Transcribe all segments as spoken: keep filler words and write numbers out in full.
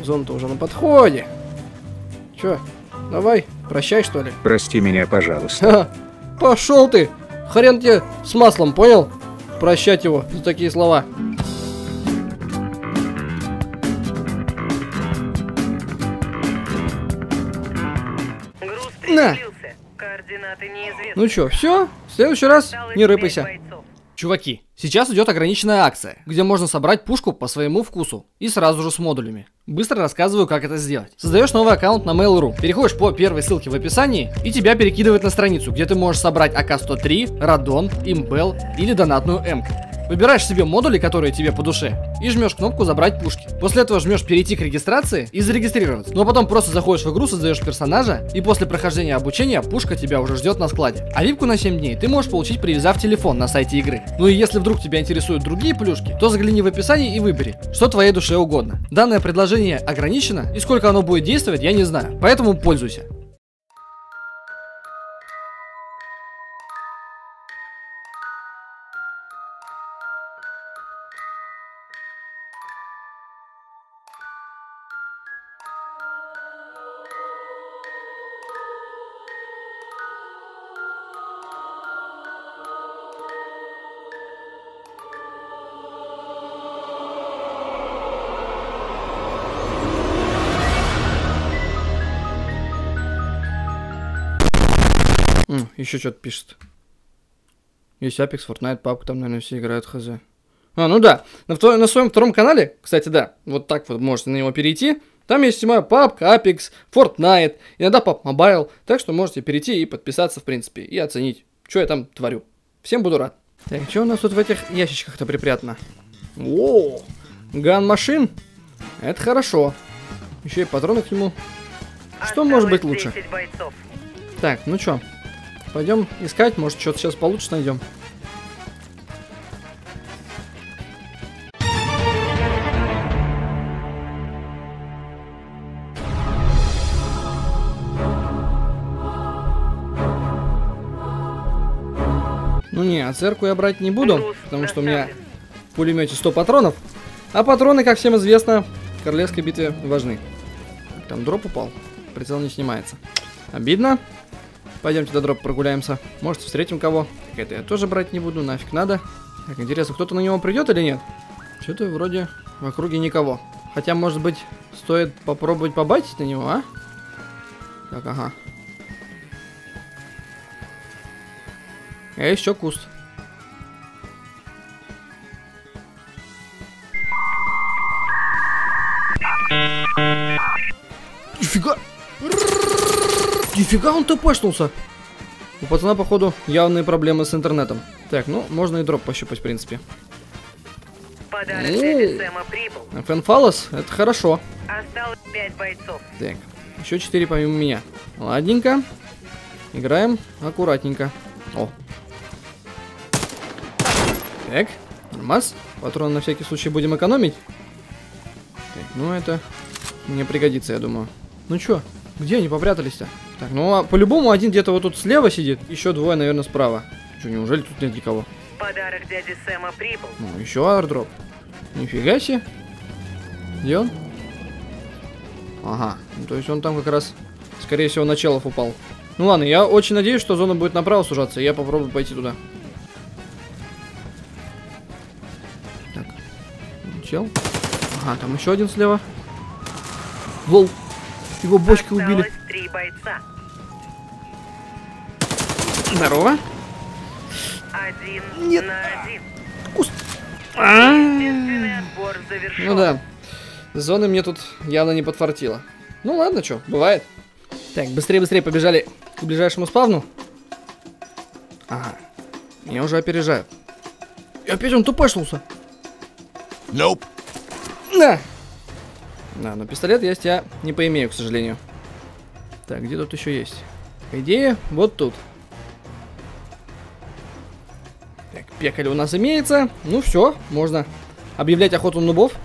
Зона-то уже на подходе. Чё, давай, прощай, что ли? Прости меня, пожалуйста. Пошел ты! Хрен тебе с маслом, понял? Прощать его за такие слова. На! Ну чё, все? В следующий раз не рыпайся. Чуваки, сейчас идет ограниченная акция, где можно собрать пушку по своему вкусу и сразу же с модулями. Быстро рассказываю, как это сделать. Создаешь новый аккаунт на Mail точка ру, переходишь по первой ссылке в описании, и тебя перекидывает на страницу, где ты можешь собрать А К сто три, Радон, Имбел или донатную М-ку. Выбираешь себе модули, которые тебе по душе, и жмешь кнопку «Забрать пушки». После этого жмешь «Перейти к регистрации» и зарегистрироваться. Ну а потом просто заходишь в игру, создаешь персонажа, и после прохождения обучения пушка тебя уже ждет на складе. А випку на семь дней ты можешь получить, привязав телефон на сайте игры. Ну и если вдруг тебя интересуют другие плюшки, то загляни в описание и выбери, что твоей душе угодно. Данное предложение ограничено, и сколько оно будет действовать, я не знаю, поэтому пользуйся. Еще что-то пишет. Есть Apex, Fortnite, папка, там, наверное, все играют, хз. А, ну да. На, втор на своем втором канале, кстати, да, вот так вот можете на него перейти. Там я снимаю папка, Apex, Fortnite, иногда пап Mobile. Так что можете перейти и подписаться, в принципе, и оценить, что я там творю. Всем буду рад. Так, что у нас тут в этих ящичках-то припрятано? О, ган-машин. Это хорошо. Еще и патроны к нему. Что может быть лучше? Так, ну что? Пойдем искать, может, что-то сейчас получше найдем. Ну не, АЦР-ку я брать не буду, потому что у меня в пулемете сто патронов. А патроны, как всем известно, в королевской битве важны. Там дроп упал, прицел не снимается. Обидно. Пойдемте до дропа прогуляемся. Может, встретим кого. Так это я тоже брать не буду, нафиг надо. Так, интересно, кто-то на него придет или нет? Что-то вроде в округе никого. Хотя, может быть, стоит попробовать побайтить на него, а? Так, ага. А еще куст. Нифига! Нифига он тпшнулся. У пацана, походу, явные проблемы с интернетом. Так, ну, можно и дроп пощупать, в принципе. Подарок для Сэма прибыл. Фенфалос, это хорошо. Осталось пять бойцов. Так, еще четыре помимо меня. Ладненько. Играем аккуратненько. О. Так, нормас. Патроны на всякий случай будем экономить. Так, ну это мне пригодится, я думаю. Ну чё, где они попрятались-то? Так, ну а по-любому один где-то вот тут слева сидит, еще двое, наверное, справа. Что, неужели тут нет никого? Подарок дяди Сэма прибыл. Ну, еще аирдроп. Нифига себе. Где он? Ага, ну, то есть он там как раз, скорее всего, на челов упал. Ну ладно, я очень надеюсь, что зона будет направо сужаться, и я попробую пойти туда. Так, чел. Ага, там еще один слева. Лол. Его бочкой убили. Три бойца. Здорово. Один Нет. на один. Куст. Естественный отбор завершен. Ну да. Зоны мне тут явно не подфартило. Ну ладно, что, бывает. Так, быстрее-быстрее побежали к ближайшему спавну. Ага. Меня уже опережают. И опять он тупашнулся. Nope. На! Да, но пистолет есть я не поимею, к сожалению. Так, где тут еще есть? По идее, вот тут. Так, пекаль у нас имеется. Ну все, можно объявлять охоту на нубов.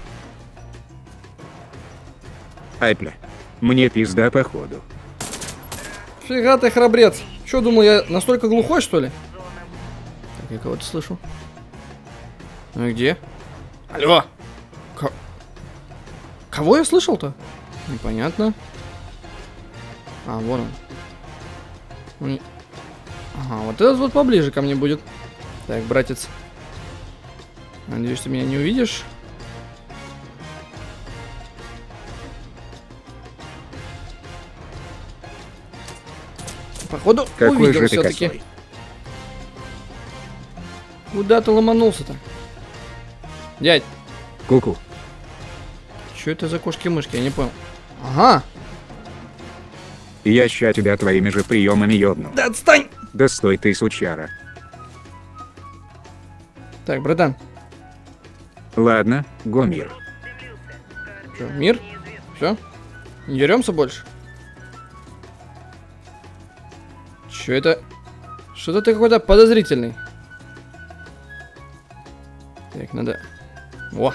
Айпля, мне пизда походу. Фига ты храбрец. Че, думал, я настолько глухой, что ли? Так, я кого-то слышу. Ну и где? Алло! К Кого я слышал-то? Непонятно. А, вон он. он. Ага, вот этот вот поближе ко мне будет. Так, братец. Надеюсь, ты меня не увидишь. Походу, Какой увидел же ты все-таки. косой. Куда ты ломанулся-то? Дядь, Ку-ку. что это за кошки-мышки? Я не понял. Ага. Я ща тебя твоими же приемами ёбну. Да отстань! Да стой ты, сучара. Так, братан. Ладно, Гомир. Что, мир? Все? Не деремся больше? Че это? Что-то ты какой-то подозрительный. Так, надо... О!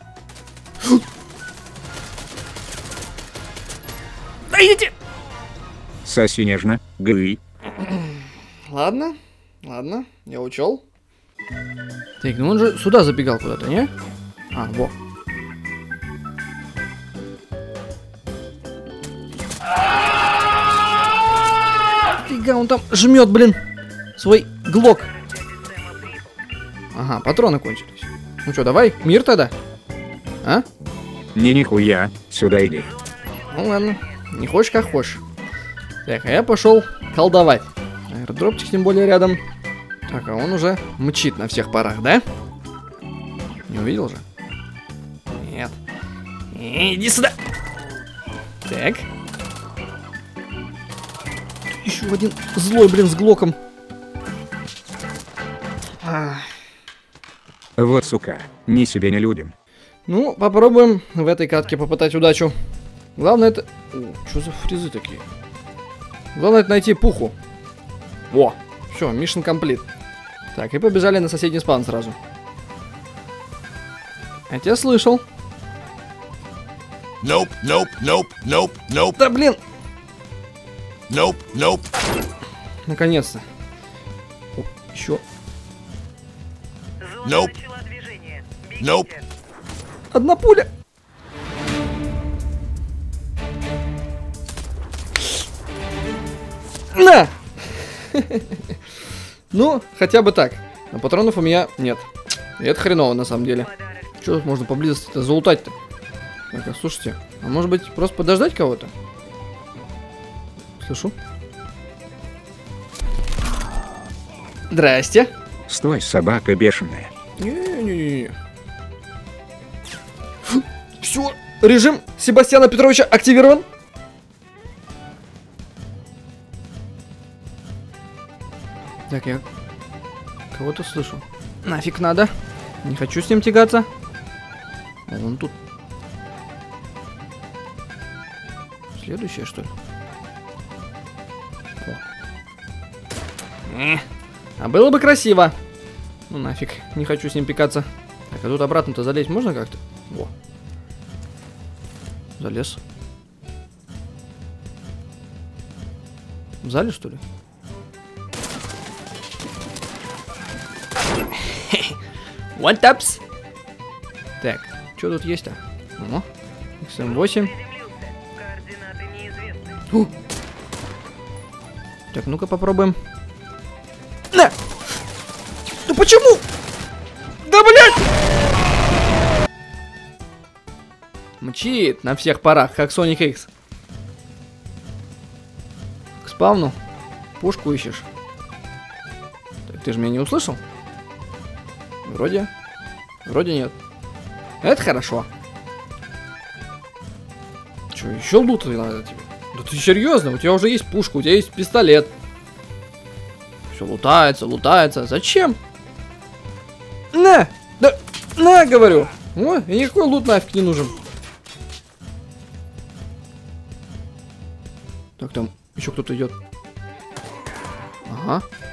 Да идите! Соси нежно, гы. Ладно, ладно, я учел. Так, ну он же сюда забегал куда-то, не? А, во. Фига, он там жмет, блин, свой глок. Ага, патроны кончились. Ну что, давай, мир тогда? А? Не нихуя, сюда иди. Ну ладно, не хочешь, как хочешь. Так, а я пошел колдовать. Аэродропчик тем более рядом. Так, а он уже мчит на всех парах, да? Не увидел же? Нет. Иди сюда. Так. Еще один злой, блин, с глоком. Ах. Вот сука, ни себе, ни людям. Ну, попробуем в этой катке попытать удачу. Главное это... Что за фризы такие? Главное это найти пуху. Во, все, mission complete. Так, и побежали на соседний спаун сразу. Я тебя слышал. Nope, nope, nope, nope, nope, Да блин! nope, nope. Наконец-то. О, еще Зона Nope. начала движение. Nope. Бегите. одна пуля. На! Ну, хотя бы так. Но патронов у меня нет. И это хреново на самом деле. Подарок. Что тут можно поблизости-то залутать-то? Так, а слушайте, а может быть просто подождать кого-то? Слышу. Здрасте. Стой, собака бешеная. Не-не-не. Все, режим Себастьяна Петровича активирован. Так, я кого-то слышу. Нафиг надо. Не хочу с ним тягаться. А он тут. Следующее, что ли? О. Э, А было бы красиво. Ну нафиг, не хочу с ним пикаться. Так, а тут обратно-то залезть можно как-то? Во. Залез. В зале, что ли? One taps. Так, что тут есть-то? О, икс эм восемь. Приземлился. Координаты неизвестны. Фу. Так, ну-ка попробуем. На! Да почему? Да блядь! Мчит на всех парах, как Sonic X. К спавну пушку ищешь. Так, ты же меня не услышал? Вроде. Вроде нет. Это хорошо. Че, еще лут надо тебе? Да ты серьезно? У тебя уже есть пушка, у тебя есть пистолет. Все лутается, лутается. Зачем? На! Да, на, говорю. О, и никакой лут нафиг не нужен. Так, там еще кто-то идет. Ага.